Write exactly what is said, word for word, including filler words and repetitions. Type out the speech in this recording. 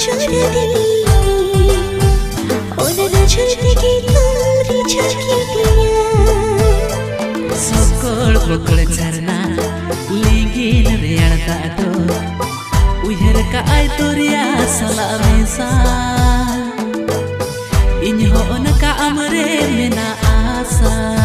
Sokol bokol charna lingin real tato uher ka ay toria sala mesa inho on ka amre mena asa